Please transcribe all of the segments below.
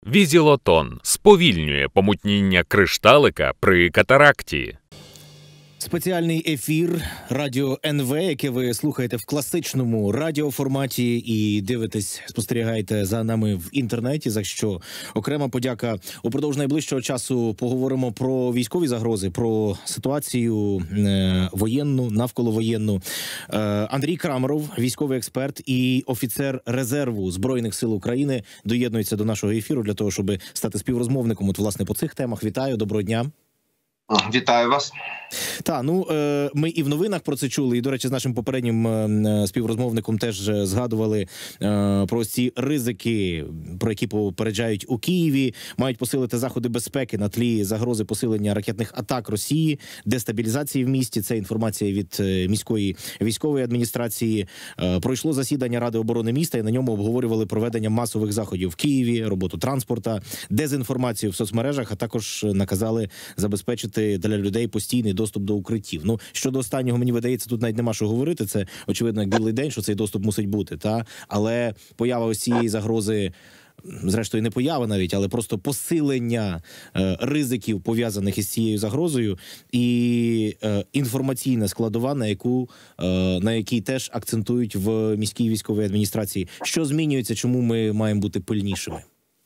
Візілотон сповільнює помутніння кришталика при катаракті. Спеціальний ефір Радіо НВ, яке ви слухаєте в класичному радіоформаті і дивитесь, спостерігаєте за нами в інтернеті, за що окрема подяка. Упродовж найближчого часу поговоримо про військові загрози, про ситуацію воєнну, навколовоєнну. Андрій Крамаров, військовий експерт і офіцер резерву Збройних сил України, доєднується до нашого ефіру для того, щоб стати співрозмовником от, власне, по цих темах. Вітаю, доброго дня. Вітаю вас. Ми і в новинах про це чули, і, до речі, з нашим попереднім співрозмовником теж згадували про ці ризики, про які попереджають у Києві, мають посилити заходи безпеки на тлі загрози посилення ракетних атак Росії, дестабілізації в місті. Це інформація від міської військової адміністрації. Пройшло засідання Ради оборони міста, і на ньому обговорювали проведення масових заходів в Києві, роботу транспорта, дезінформацію в соцмережах, а також наказали забезпечити для людей постійний доступ до укриттів. Ну, щодо останнього, мені видається, тут навіть нема що говорити. Це, очевидно, як білий день, що цей доступ мусить бути. Але поява ось цієї загрози, зрештою не поява навіть, але просто посилення ризиків, пов'язаних із цією загрозою, і інформаційна складова, на якій теж акцентують в міській військовій адміністрації. Що змінюється, чому ми маємо бути пильнішими?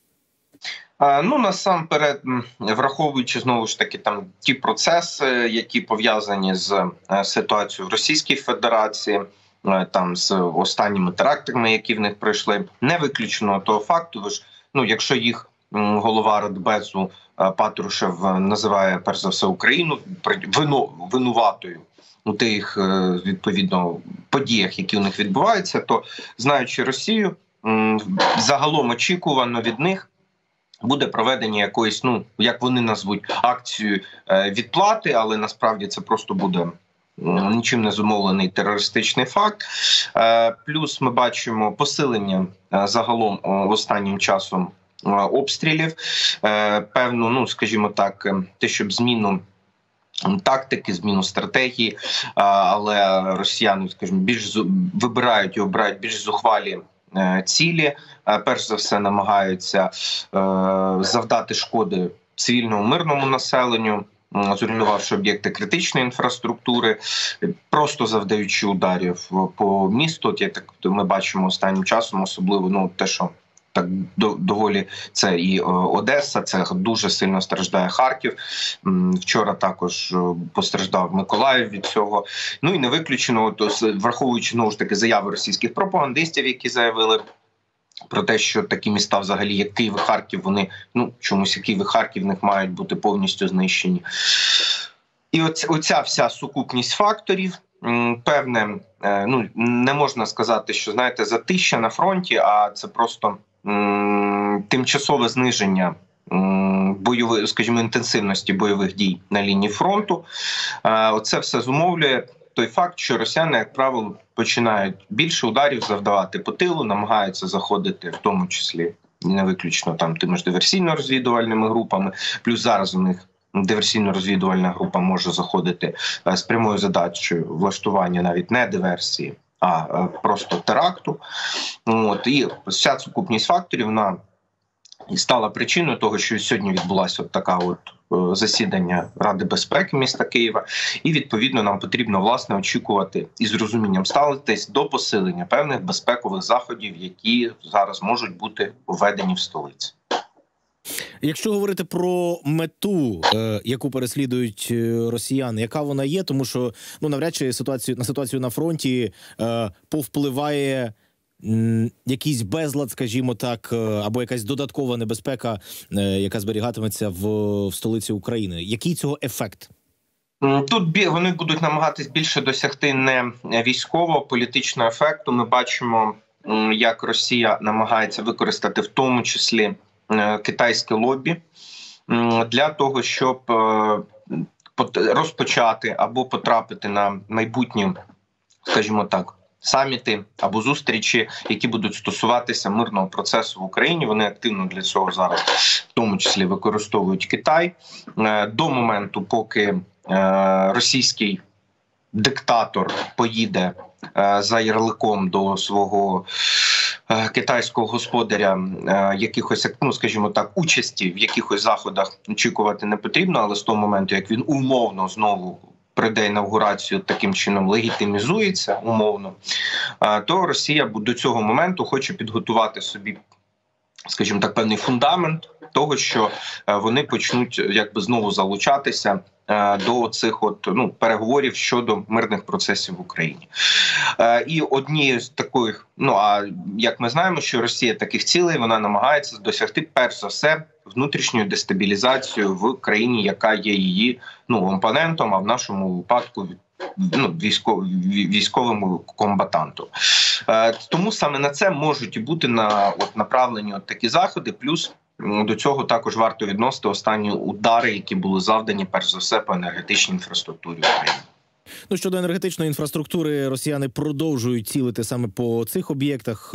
Насамперед, враховуючи, знову ж таки, там ті процеси, які пов'язані з ситуацією в Російській Федерації, там з останніми терактами, які в них пройшли, не виключено того факту, якщо їх голова Радбезу Патрушев називає, перш за все, Україну винуватою у тих, відповідно, подіях, які у них відбуваються, то, знаючи Росію, загалом очікувано від них буде проведення якоїсь, як вони назвуть, акцію відплати, але насправді це просто буде нічим не зумовлений терористичний факт. Плюс ми бачимо посилення загалом останнім часом обстрілів. Певно, скажімо так, те, щоб зміну тактики, зміну стратегії, але росіяни, скажімо, більш вибирають і обирають більш зухвалі цілі. Перш за все намагаються завдати шкоди цивільному мирному населенню, зруйнувавши об'єкти критичної інфраструктури, просто завдаючи ударів по місту. Ми бачимо останнім часом, особливо те, що так доволі це і Одеса, це дуже сильно страждає Харків. Вчора також постраждав Миколаїв від цього. І не виключено, враховуючи, знову ж таки, заяви російських пропагандистів, які заявили про те, що такі міста взагалі, як Київ і Харків, вони, чомусь Київ і Харків в них мають бути повністю знищені. І оця вся сукупність факторів, певне, не можна сказати, що, знаєте, затища на фронті, а це просто тимчасове зниження бойової, скажімо, інтенсивності бойових дій на лінії фронту. Оце все зумовлює той факт, що росіяни, як правило, починають більше ударів завдавати по тилу, намагаються заходити, в тому числі, не виключно тими ж диверсійно-розвідувальними групами, плюс зараз у них диверсійно-розвідувальна група може заходити з прямою задачею влаштування навіть не диверсії, а просто теракту. І вся сукупність факторів, вона стала причиною того, що сьогодні відбулася така засідання Ради безпеки міста Києва. І, відповідно, нам потрібно, власне, очікувати і з розумінням ставитись до посилення певних безпекових заходів, які зараз можуть бути введені в столиці. Якщо говорити про мету, яку переслідують росіяни, яка вона є, тому що навряд чи на ситуацію на фронті повпливає якийсь безлад, скажімо так, або якась додаткова небезпека, яка зберігатиметься в столиці України. Який цього ефект? Тут вони будуть намагатись більше досягти не військового, політичного ефекту. Ми бачимо, як Росія намагається використати в тому числі китайське лобі для того, щоб розпочати або потрапити на майбутні, скажімо так, саміти або зустрічі, які будуть стосуватися мирного процесу в Україні. Вони активно для цього зараз, в тому числі, використовують Китай. До моменту, поки російський диктатор поїде за ярликом до свого китайського господаря якихось, ну скажімо так, участі в якихось заходах очікувати не потрібно, але з того моменту, як він умовно знову прийде інавгурацію, таким чином легітимізується умовно, то Росія до цього моменту хоче підготувати собі, скажімо так, певний фундамент того, що вони почнуть якби знову залучатися до цих переговорів щодо мирних процесів в Україні. І однією з таких, а як ми знаємо, що Росія таких цілей, вона намагається досягти перш за все внутрішньою дестабілізацією в країні, яка є її опонентом, а в нашому випадку військовому комбатанту. Тому саме на це можуть і бути направлені такі заходи, плюс до цього також варто відносити останні удари, які були завдані перш за все по енергетичній інфраструктурі України. Щодо енергетичної інфраструктури, росіяни продовжують цілити саме по цих об'єктах.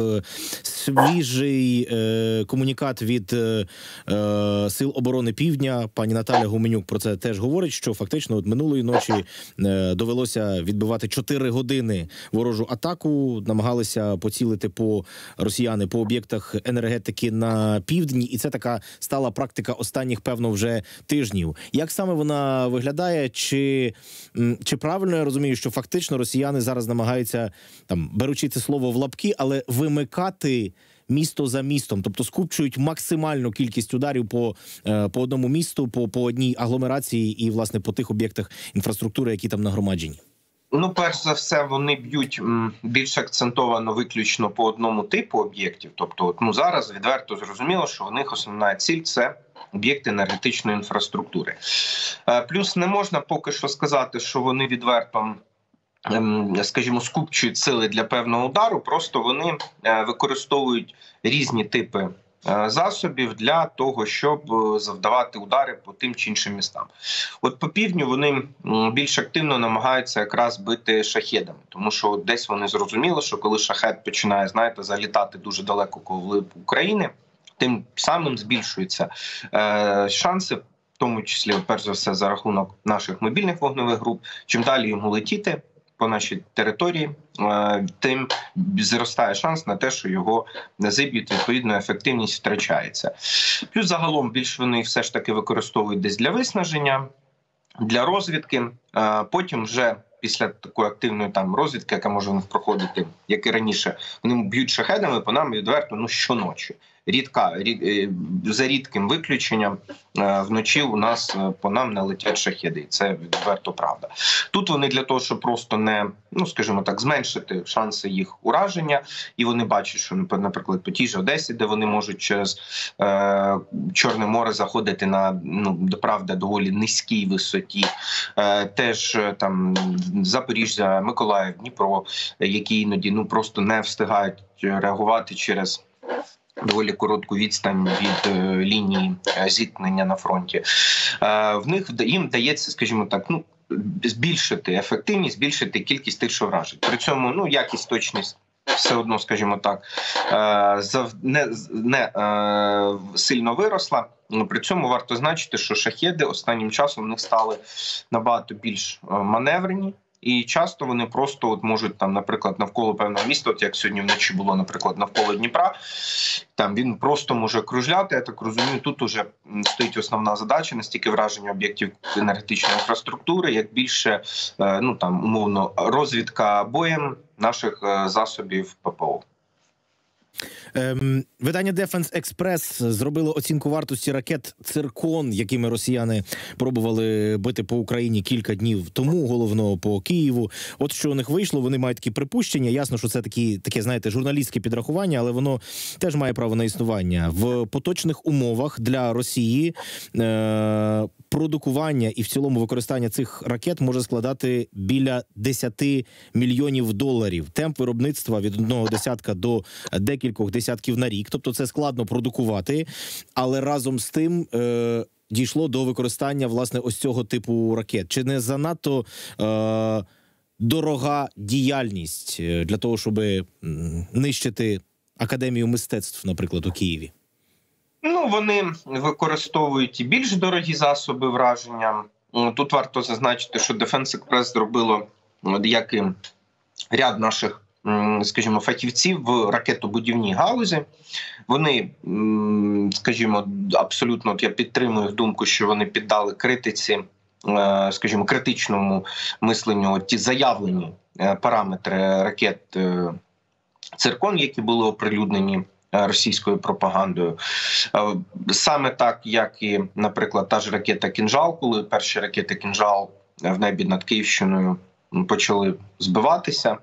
Свіжий комунікат від Сил оборони Півдня, пані Наталя Гуменюк про це теж говорить, що фактично минулої ночі довелося відбивати 4 години ворожу атаку, намагалися поцілити росіяни по об'єктах енергетики на півдні, і це така стала практика останніх, певно, вже тижнів. Як саме вона виглядає? Чи правильно я розумію, що фактично росіяни зараз намагаються, беручи це слово в лапки, але вимикати місто за містом, тобто скупчують максимальну кількість ударів по одному місту, по одній агломерації і, власне, по тих об'єктах інфраструктури, які там нагромаджені? Перш за все, вони б'ють більш акцентовано виключно по одному типу об'єктів. Тобто, зараз відверто зрозуміло, що у них основна ціль – це об'єкти енергетичної інфраструктури. Плюс не можна поки що сказати, що вони відверто, скажімо, скупчують сили для певного удару, просто вони використовують різні типи засобів для того, щоб завдавати удари по тим чи іншим містам. По півдню вони більш активно намагаються якраз бити шахедами, тому що десь вони зрозуміли, що коли шахед починає, залітати дуже далеко коло України, тим самим збільшуються шанси, в тому числі, перш за все, за рахунок наших мобільних вогневих груп. Чим далі йому летіти по нашій території, тим зростає шанс на те, що його зіб'ють, відповідно, ефективність втрачається. Плюс загалом більш вони все ж таки використовують десь для виснаження, для розвідки, потім вже після такої активної розвідки, яка може проходити, як і раніше, вони б'ють шахедами по нам відверто щоночі. За рідким виключенням вночі у нас по нам не летять шахеди, і це відверто правда. Тут вони для того, щоб просто не, скажімо так, зменшити шанси їх ураження, і вони бачать, що, наприклад, по тій же Одесі, де вони можуть через Чорне море заходити на, правда, доволі низькій висоті, теж там Запоріжжя, Миколаїв, Дніпро, які іноді просто не встигають реагувати через доволі коротку відстань від лінії зіткнення на фронті. Їм вдається, скажімо так, збільшити ефективність, збільшити кількість тих, що вражень. При цьому, якість, точність все одно, скажімо так, не сильно виросла. При цьому варто значити, що шахеди останнім часом в них стали набагато більш маневрені. І часто вони просто можуть наприклад, навколо певного міста, як сьогодні вночі було, наприклад, навколо Дніпра, він просто може кружляти. Я так розумію, тут уже стоїть основна задача не стільки враження об'єктів енергетичної інфраструктури, як більше, умовно, розвідка боєм наших засобів ППО. Видання Defense Express зробило оцінку вартості ракет «Циркон», якими росіяни пробували бити по Україні кілька днів тому, головно по Києву. От що у них вийшло, вони мають такі припущення. Ясно, що це таке, знаєте, журналістське підрахування, але воно теж має право на існування. В поточних умовах для Росії продукування і в цілому використання цих ракет може складати біля 10 мільйонів доларів. Темп виробництва від одного десятка до декількох десятків на рік. Тобто це складно продукувати, але разом з тим дійшло до використання, власне, ось цього типу ракет. Чи не занадто дорога діяльність для того, щоб нищити Академію мистецтв, наприклад, у Києві? Вони використовують і більш дорогі засоби враження. Тут варто зазначити, що Defense Express зробило, як і ряд наших скажімо, фахівці в ракетобудівній галузі. Вони, скажімо, абсолютно, от я підтримую думку, що вони піддали критиці, скажімо, критичному мисленню ті заявлені параметри ракет «Циркон», які були оприлюднені російською пропагандою. Саме так, як і, наприклад, та ж ракета «Кінжал», коли перші ракети «Кінжал» в небі над Київщиною почали збиватися.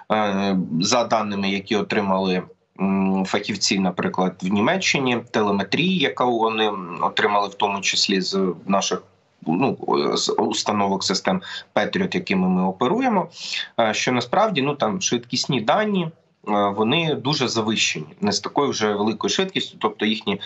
За даними, які отримали фахівці, наприклад, в Німеччині, телеметрії, яку вони отримали в тому числі з наших з установок систем Patriot, якими ми оперуємо, що насправді там швидкісні дані, вони дуже завищені, не з такою вже великою швидкістю, тобто їхні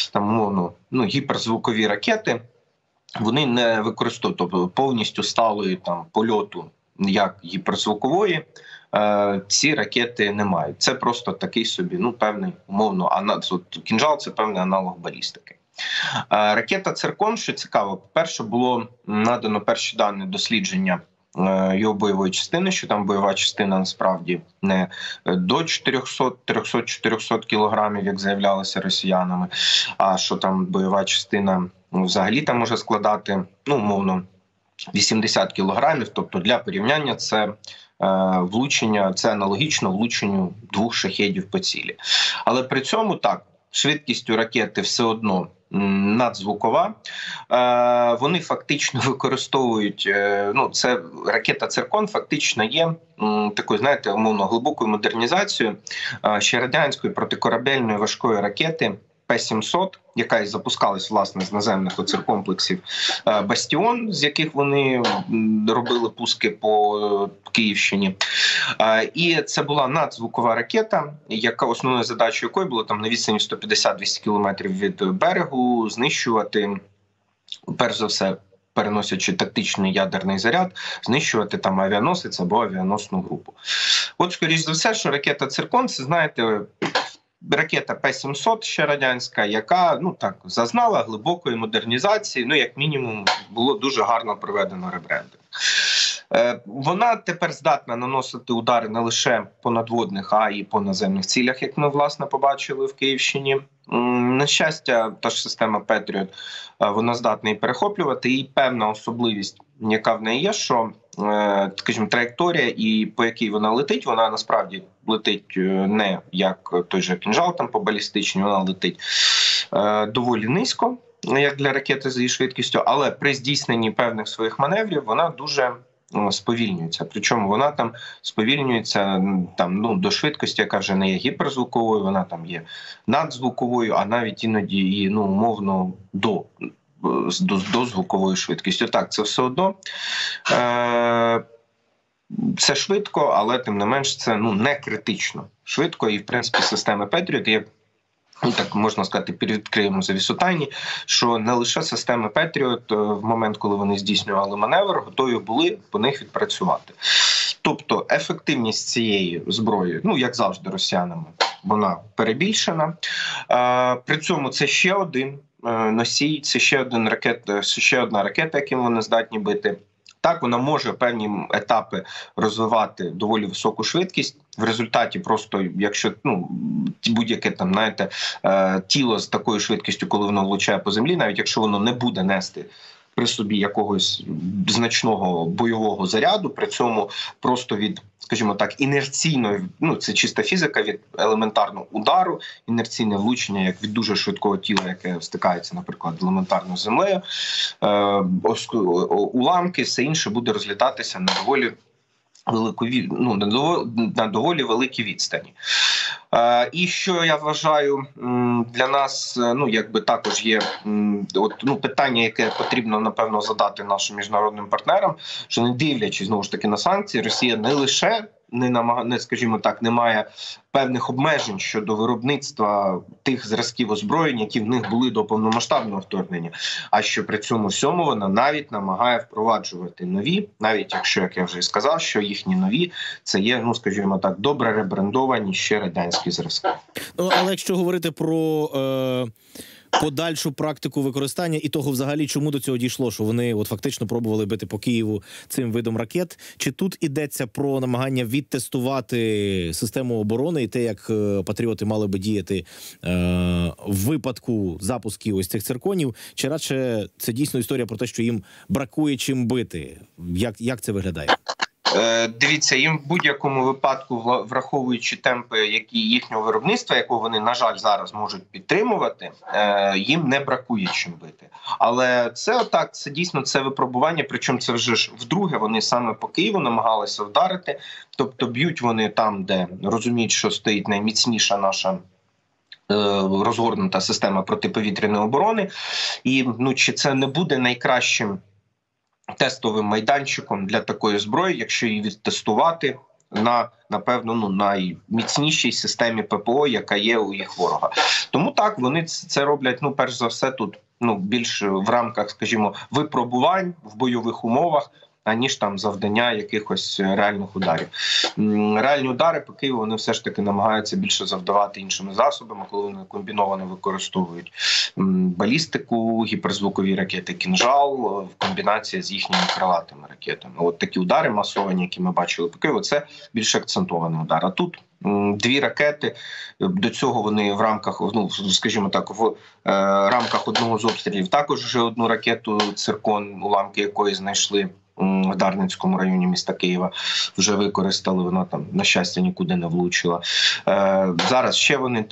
гіперзвукові ракети, вони не використовують, тобто повністю сталої польоту, як гіперзвукової, ці ракети не мають. Це просто такий собі, певний, умовно, «Кінжал» – це певний аналог балістики. Ракета «Циркон», що цікаво, по-перше, було надано перші дані дослідження його бойової частини, що там бойова частина насправді не до 300-400 кілограмів, як заявлялося росіянами, а що там бойова частина взагалі там може складати, умовно, 80 кілограмів. Тобто для порівняння це влучення, це аналогічно влученню 2 шахедів по цілі. Але при цьому так, швидкість у ракети все одно надзвукова. Вони фактично використовують, це ракета «Циркон» фактично є такою, знаєте, умовно глибокою модернізацією ще радянської протикорабельної важкої ракети П-700, яка і запускалась, власне, з наземних оциркомплексів «Бастіон», з яких вони робили пуски по Київщині. І це була надзвукова ракета, яка основною задачею якої було на відстані 150-200 кілометрів від берегу знищувати, перш за все, переносячи тактичний ядерний заряд, знищувати авіаносець або авіаносну групу. От, скоріш за все, що ракета «Циркон» – це, знаєте, ракета П-700 ще радянська, яка зазнала глибокої модернізації, як мінімум було дуже гарно проведено ребрендинг. Вона тепер здатна наносити удари не лише по надводних, а й по наземних цілях, як ми, власне, побачили в Київщині. На щастя, та ж система Patriot, вона здатна і перехоплювати, і певна особливість, яка в неї є, що, скажімо, траєкторія, і по якій вона летить, вона насправді летить не як той же «Кінжал» по балістичній, вона летить доволі низько, як для ракети з її швидкістю, але при здійсненні певних своїх маневрів вона дуже сповільнюється. Причому вона сповільнюється до швидкості, яка вже не є гіперзвуковою, вона є надзвуковою, а навіть іноді і умовно до звукової швидкості. Так, це все одно це швидко, але тим не менш це не критично швидко. І в принципі системи Patriot є, так можна сказати, підвідкриємо завісу тайні, що не лише системи Patriot в момент, коли вони здійснювали маневр, готові були по них відпрацювати. Тобто ефективність цієї зброї, як завжди росіянами, вона перебільшена. При цьому це ще один носій, це ще одна ракета, яким вони здатні бити. Так, вона може певні етапи розвивати доволі високу швидкість. В результаті просто, якщо будь-яке тіло з такою швидкістю, коли воно влучає по землі, навіть якщо воно не буде нести при собі якогось значного бойового заряду, при цьому просто від, скажімо так, інерційної, це чиста фізика, від елементарного удару, інерційне влучення, як від дуже швидкого тіла, яке стикається, наприклад, елементарно з землею, уламки, все інше буде розлітатися на доволі великій відстані. І що я вважаю для нас, також є питання, яке потрібно, напевно, задати нашим міжнародним партнерам, що не дивлячись, знову ж таки, на санкції, Росія не лише не має певних обмежень щодо виробництва тих зразків озброєнь, які в них були до повномасштабного вторгнення, а що при цьому всьому вона навіть намагає впроваджувати нові, навіть якщо, як я вже і сказав, що їхні нові – це є, скажімо так, добре ребрендовані ще радянські зразки. Але якщо говорити про подальшу практику використання і того взагалі, чому до цього дійшло, що вони от фактично пробували бити по Києву цим видом ракет? Чи тут ідеться про намагання відтестувати систему оборони і те, як патріоти мали би діяти в випадку запусків ось цих цирконів? Чи радше це дійсно історія про те, що їм бракує чим бити? Як це виглядає? Дивіться, їм в будь-якому випадку, враховуючи темпи їхнього виробництва, якого вони, на жаль, зараз можуть підтримувати, їм не бракує чим бити. Але це отак, це дійсно це випробування, причому це вже ж вдруге вони саме по Києву намагалися вдарити. Тобто б'ють вони там, де розуміють, що стоїть найміцніша наша розгорнута система протиповітряної оборони. І чи це не буде найкращим тестовим майданчиком для такої зброї, якщо її відтестувати на, напевно, найміцнішій системі ППО, яка є у їх ворога. Тому так, вони це роблять, перш за все, тут більш в рамках, скажімо, випробувань в бойових умовах, аніж там завдання якихось реальних ударів. Реальні удари по Києву вони все ж таки намагаються більше завдавати іншими засобами, коли вони комбіновано використовують балістику, гіперзвукові ракети «Кінжал» в комбінації з їхніми крилатими ракетами. От такі удари масовані, які ми бачили по Києву, це більш акцентований удар. А тут дві ракети, до цього вони в рамках, скажімо так, в рамках одного з обстрілів також вже одну ракету «Циркон», уламки якої знайшли в Дарницькому районі міста Києва, вже використали, вона там, на щастя, нікуди не влучила. Зараз ще вони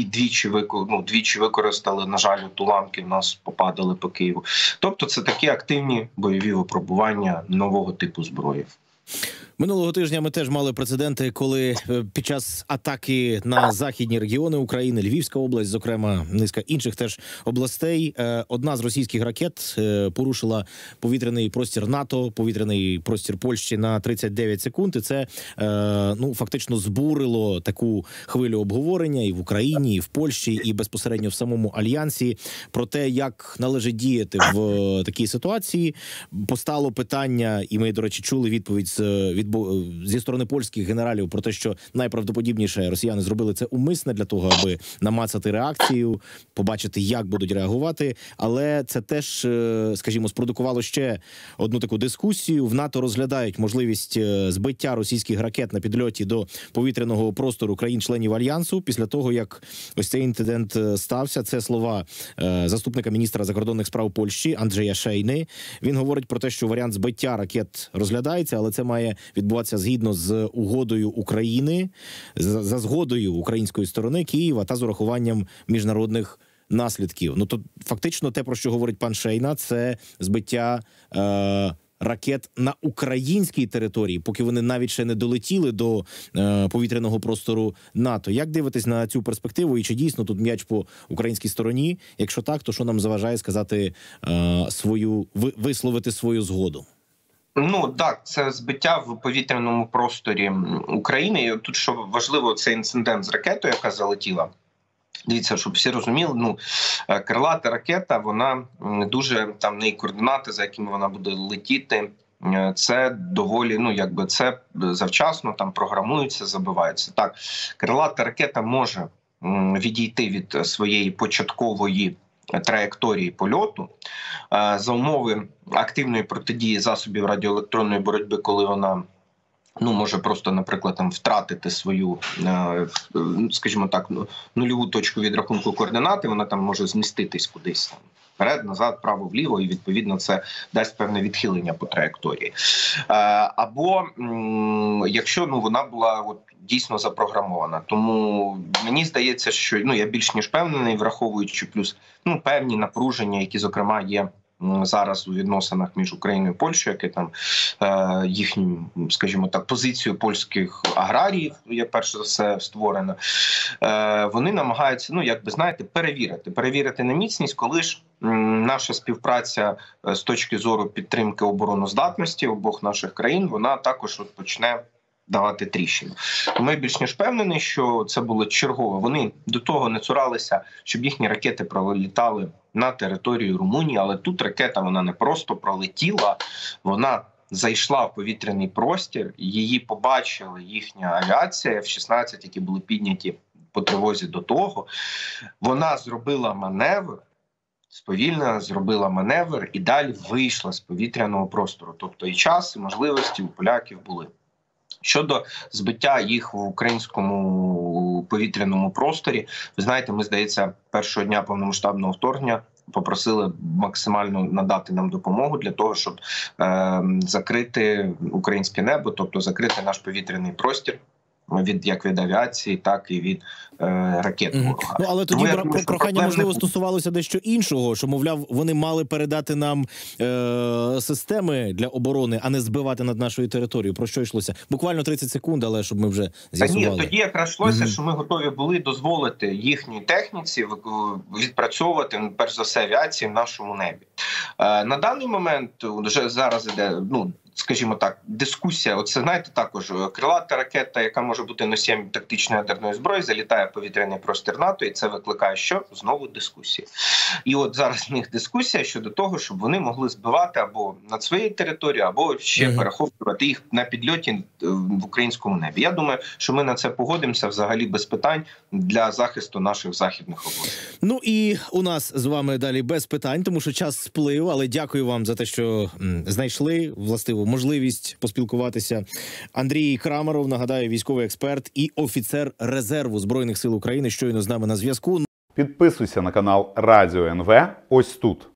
двічі використали, на жаль, уламки в нас попадали по Києву. Тобто це такі активні бойові випробування нового типу зброї. Минулого тижня ми теж мали прецеденти, коли під час атаки на західні регіони України, Львівська область, зокрема, низка інших теж областей, одна з російських ракет порушила повітряний простір НАТО, повітряний простір Польщі на 39 секунд. І це фактично збурило таку хвилю обговорення і в Україні, і в Польщі, і безпосередньо в самому Альянсі про те, як належить діяти в такій ситуації. Постало питання, і ми, до речі, чули відповідь зі сторони польських генералів про те, що найправдоподібніше росіяни зробили це умисне для того, аби намацати реакцію, побачити, як будуть реагувати. Але це теж, скажімо, спродукувало ще одну таку дискусію. В НАТО розглядають можливість збиття російських ракет на підльоті до повітряного простору країн-членів Альянсу. Після того, як ось цей інцидент стався, це слова заступника міністра закордонних справ Польщі Анджея Шейни. Він говорить про те, що варіант збиття ракет розглядається, але це має відбуватися згідно з угодою України, за згодою української сторони Києва та з урахуванням міжнародних наслідків. То фактично те, про що говорить пан Шейна, це збиття ракет на українській території, поки вони навіть ще не долетіли до повітряного простору НАТО. Як дивитесь на цю перспективу і чи дійсно тут м'яч по українській стороні? Якщо так, то що нам заважає сказати висловити свою згоду? Так, це збиття в повітряному просторі України. І тут, що важливо, цей інцидент з ракетою, яка залетіла. Дивіться, щоб всі розуміли, крилата ракета, вона дуже, там, в неї координати, за якими вона буде летіти, це доволі, це завчасно там програмується, забивається. Так, крилата ракета може відійти від своєї початкової траєкторії польоту за умови активної протидії засобів радіоелектронної боротьби, коли вона може просто, наприклад, там втратити свою, скажімо так, нульову точку відрахунку координати, вона там може зміститись кудись там вперед, назад, вправо, вліво, і відповідно це дасть певне відхилення по траєкторії. Або якщо вона була дійсно запрограмована. Тому мені здається, що я більш ніж впевнений, враховуючи плюс певні напруження, які, зокрема, є зараз у відносинах між Україною і Польщею, яке там їхню, скажімо так, позицію польських аграріїв, є перш за все створено, вони намагаються, перевірити на міцність, коли ж наша співпраця з точки зору підтримки обороноздатності обох наших країн, вона також почне давати тріщину. Ми більш ніж впевнені, що це було чергове. Вони до того не цуралися, щоб їхні ракети пролітали на територію Румунії, але тут ракета, вона не просто пролетіла, вона зайшла в повітряний простір, її побачила їхня авіація F-16, які були підняті по тривозі до того. Вона зробила маневр, сповільнила, зробила маневр і далі вийшла з повітряного простору. Тобто і час, і можливості у поляків були. Щодо збиття їх в українському повітряному просторі, ви знаєте, ми, здається, першого дня повномасштабного вторгнення попросили максимально надати нам допомогу для того, щоб закрити українське небо, тобто закрити наш повітряний простір як від авіації, так і від ракет ворога. Ну, але тоді прохання, можливо, стосувалося дещо іншого, що, мовляв, вони мали передати нам системи для оборони, а не збивати над нашою територією. Про що йшлося? Буквально 30 секунд, але щоб ми вже з'ясували. Ні, тоді якраз йшлося, що ми готові були дозволити їхній техніці відпрацьовувати, перш за все, авіації в нашому небі. На даний момент вже зараз іде, скажімо так, дискусія. Оце, знаєте, також крилата ракета, яка може бути носієм тактичної ядерної зброї, залітає в повітряний простір НАТО, і це викликає що? Знову дискусії. І от зараз в них дискусія щодо того, щоб вони могли збивати або над своєю територією, або ще перехоплювати їх на підльоті в українському небі. Я думаю, що ми на це погодимося взагалі без питань для захисту наших західних областей. Ну і у нас з вами далі без питань, тому що час сплив, але дякую вам за те, що знайшли властиву можливість поспілкуватися. Андрій Крамаров, нагадаю, військовий експерт і офіцер резерву Збройних сил України, щойно з нами на зв'язку. Підписуйся на канал Радіо НВ ось тут.